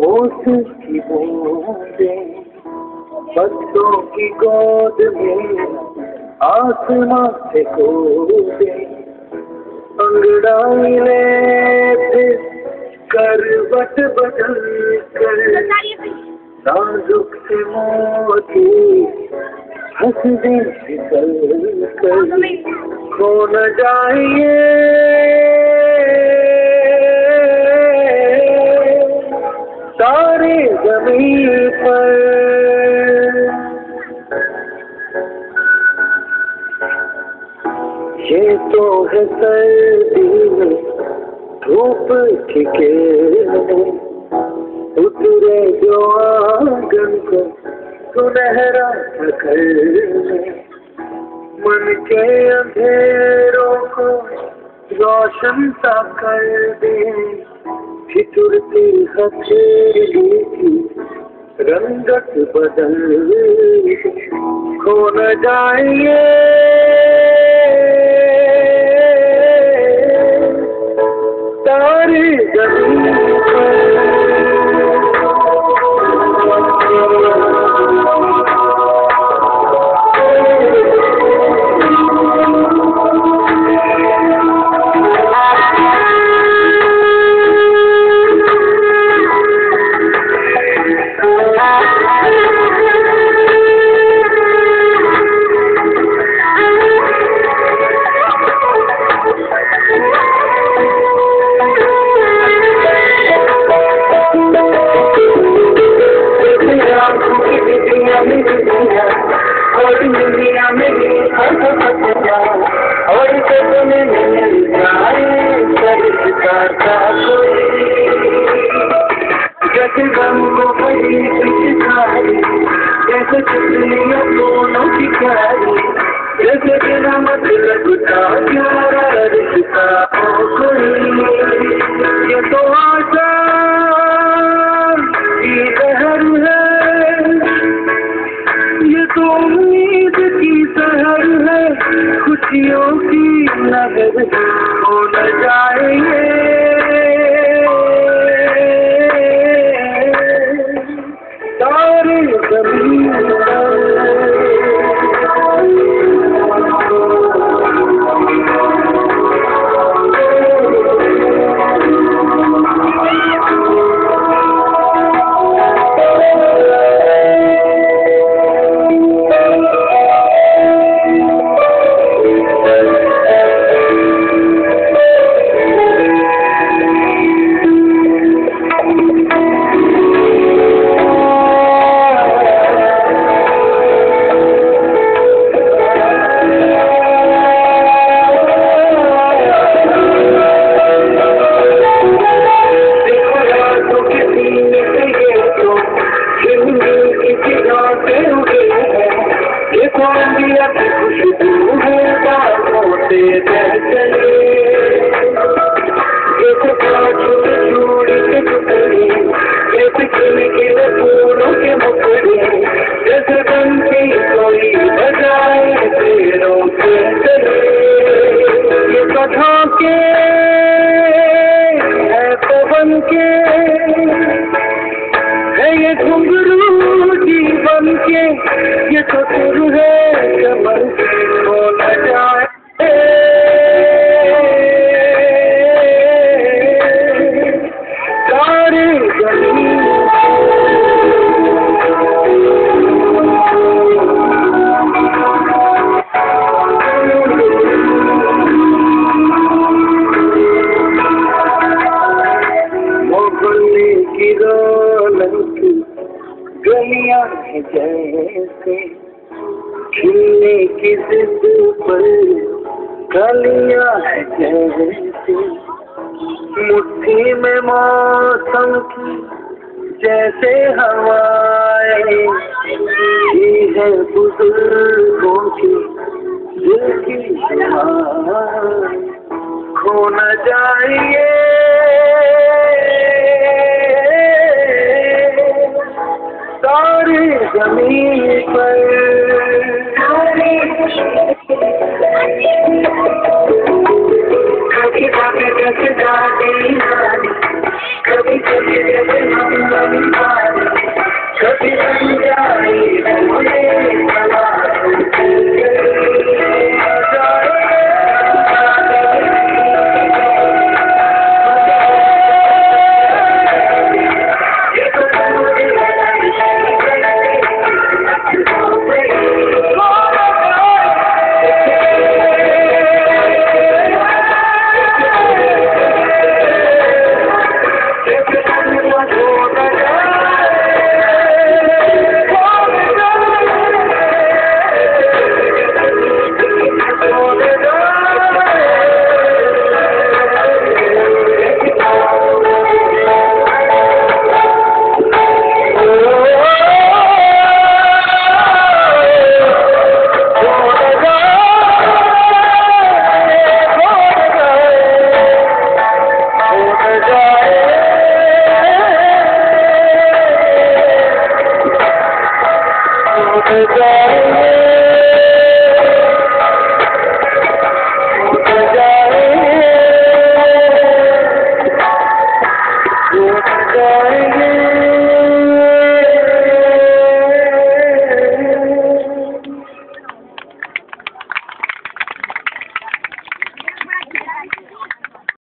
ओस की बूंदें पत्तों की गोद में आसमां से कूदे, अंगड़ाई ले करवट बदल कर नाजुक से मोती हंस दे फिसल कर खो न जाइए सारे ज़मीन पर। ये तो है सर्दी में धूप की किरणें उतरे जो आंगन को सुनहरा करने, मन के अंधेरों को रोशन सा कर दे, ठिठुरती हथेली की रंगत बदल खो न जाइए सारी ज़मीन पर। और दुनिया में और सपने में जाए सरता कोई जैसे रंग भरी पिचकारी, जैसे चुटलियां दोनों की कारी, जैसे बिना मतलब का प्यारा रिश्ता हो कोई। ये तो आशा की लहर है, ये तो उम्मीद की सहर है, खुशियों की नजर हो न जाएंगे सारी ज़मीन खुशबू है बातों से चले, जैसे चूड़ी के टुकड़े, जैसे खिल फूलों के मुखड़े, जैसे बन की कोई बजाए पेड़ों से चले। ये कथा के है पवन के है, ये घुंघरू जीवन के, ये तो सुर है कमर हो न जाए सारी ज़मीन। मोहल्ले की रौनक गलियां है जैसे, खिलने की जिद पर कलियां है जैसे, मुट्ठी में मौसम की जैसे हवाएं, ये है बुजुर्गों की दिल की दुआएं खो न जाइए सारी ज़मीन पर। कभी कभी कभी